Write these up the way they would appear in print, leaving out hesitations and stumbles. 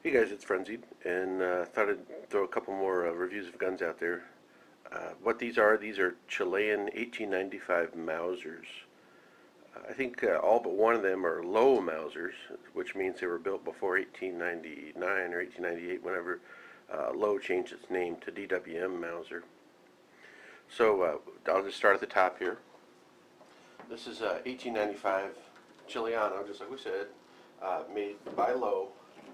Hey guys, it's Frenzied, and thought I'd throw a couple more reviews of guns out there. What these are Chilean 1895 Mausers. I think all but one of them are low Mausers, which means they were built before 1899 or 1898, whenever Low changed its name to DWM Mauser. So I'll just start at the top here. This is 1895 Chileano, just like we said, made by Low.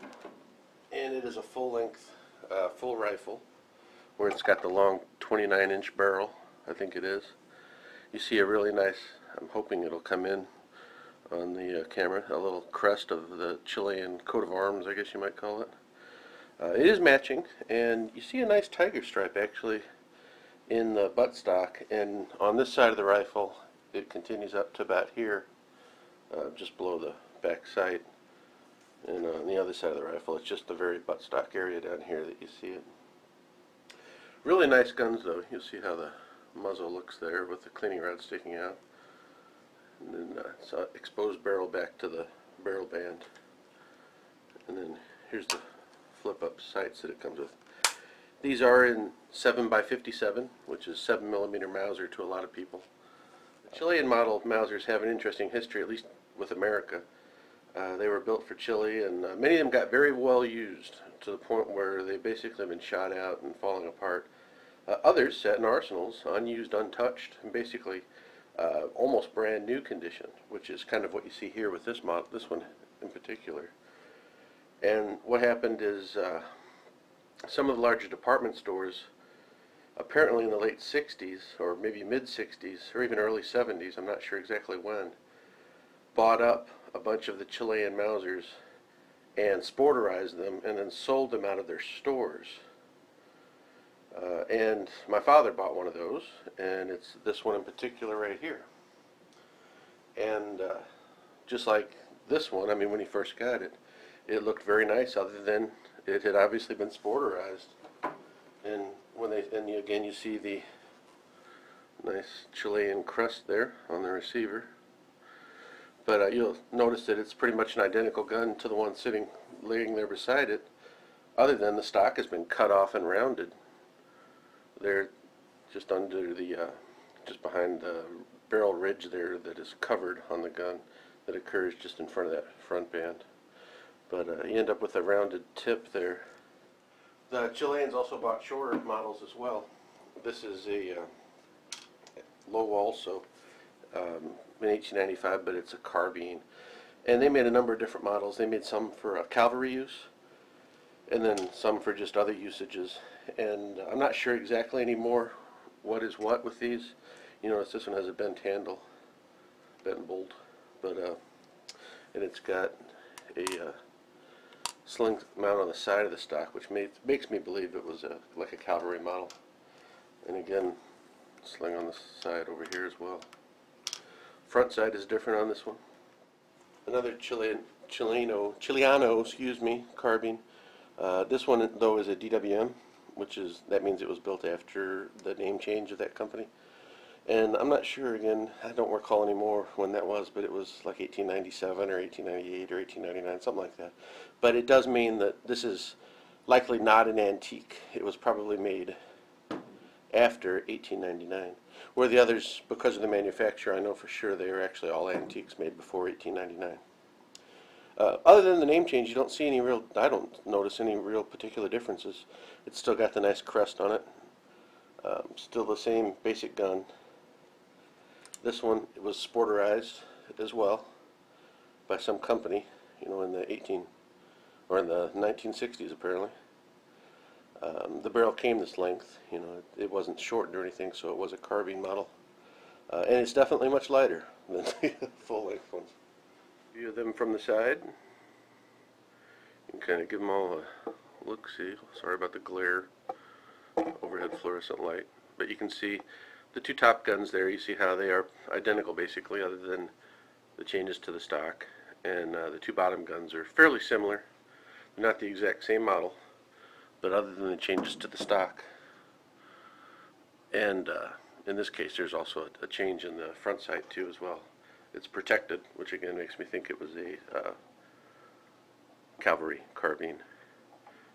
And it is a full-length, full rifle, where it's got the long 29-inch barrel, I think it is. You see a really nice, I'm hoping it'll come in on the camera, a little crest of the Chilean coat of arms, I guess you might call it. It is matching, and you see a nice tiger stripe actually in the buttstock, and on this side of the rifle it continues up to about here, just below the back sight. And on the other side of the rifle, it's just the very buttstock area down here that you see it. Really nice guns, though. You'll see how the muzzle looks there with the cleaning rod sticking out. And then it's an exposed barrel back to the barrel band. And then here's the flip-up sights that it comes with. These are in 7x57, which is 7mm Mauser to a lot of people. The Chilean model Mausers have an interesting history, at least with America. They were built for Chile, and many of them got very well used to the point where they basically have been shot out and falling apart. Others sat in arsenals, unused, untouched, and basically almost brand new condition, which is kind of what you see here with this model, this one in particular. And what happened is some of the larger department stores, apparently in the late 60s, or maybe mid-60s, or even early 70s, I'm not sure exactly when, bought up a bunch of the Chilean Mausers and sporterized them and then sold them out of their stores. And my father bought one of those, and it's this one in particular right here. And just like this one, I mean, when he first got it, it looked very nice, other than it had obviously been sporterized. And when again you see the nice Chilean crest there on the receiver. But you'll notice that it's pretty much an identical gun to the one laying there beside it, other than the stock has been cut off and rounded. They're just under the, just behind the barrel ridge there that is covered on the gun, that occurs just in front of that front band. But you end up with a rounded tip there. The Chileans also bought shorter models as well. This is a Low also. In 1895, but it's a carbine, and they made a number of different models. They made some for cavalry use, and then some for just other usages. And I'm not sure exactly anymore what is what with these. You notice this one has a bent handle, bent bolt, but and it's got a sling mount on the side of the stock, which makes me believe it was like a cavalry model. And again, sling on the side over here as well. Front side is different on this one. Another Chileano, excuse me, carbine. This one though is a DWM, that means it was built after the name change of that company. And I'm not sure, again, I don't recall anymore when that was, but it was like 1897 or 1898 or 1899, something like that. But it does mean that this is likely not an antique. It was probably made after 1899, where the others, because of the manufacturer, I know for sure they are actually all antiques made before 1899. Other than the name change, you don't see any real, I don't notice any real particular differences. It's still got the nice crest on it, still the same basic gun. This one, it was sporterized as well by some company, you know, in the 1960s apparently. The barrel came this length, you know, it wasn't shortened or anything, so it was a carbine model. And it's definitely much lighter than the full-length ones. View of them from the side. You can kind of give them all a look-see. Sorry about the glare, overhead fluorescent light. But you can see the two top guns there. You see how they are identical basically, other than the changes to the stock. And the two bottom guns are fairly similar. They're not the exact same model, but other than the changes to the stock. And in this case there's also a change in the front sight too as well. It's protected, which again makes me think it was a cavalry carbine.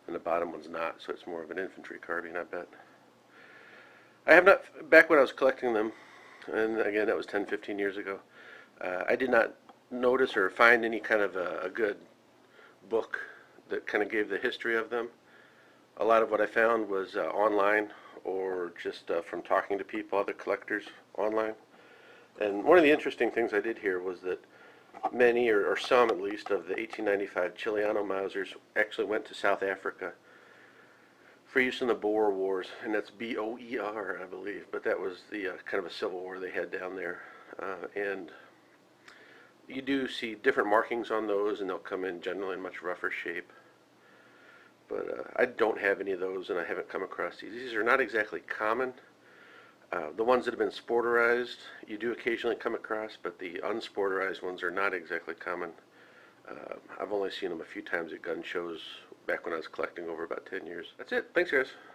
and the bottom one's not, so it's more of an infantry carbine, I bet. I have not, back when I was collecting them, and again that was 10-15 years ago, I did not notice or find any kind of a good book that kind of gave the history of them. A lot of what I found was online, or just from talking to people, other collectors online. And one of the interesting things I did hear was that many, or some at least, of the 1895 Chilean Mausers actually went to South Africa for use in the Boer Wars, and that's B-O-E-R, I believe, but that was the kind of a civil war they had down there. And you do see different markings on those, and they'll come in generally in much rougher shape. But I don't have any of those, and I haven't come across these. These are not exactly common. The ones that have been sporterized, you do occasionally come across, but the unsporterized ones are not exactly common. I've only seen them a few times at gun shows back when I was collecting over about 10 years. That's it. Thanks, guys.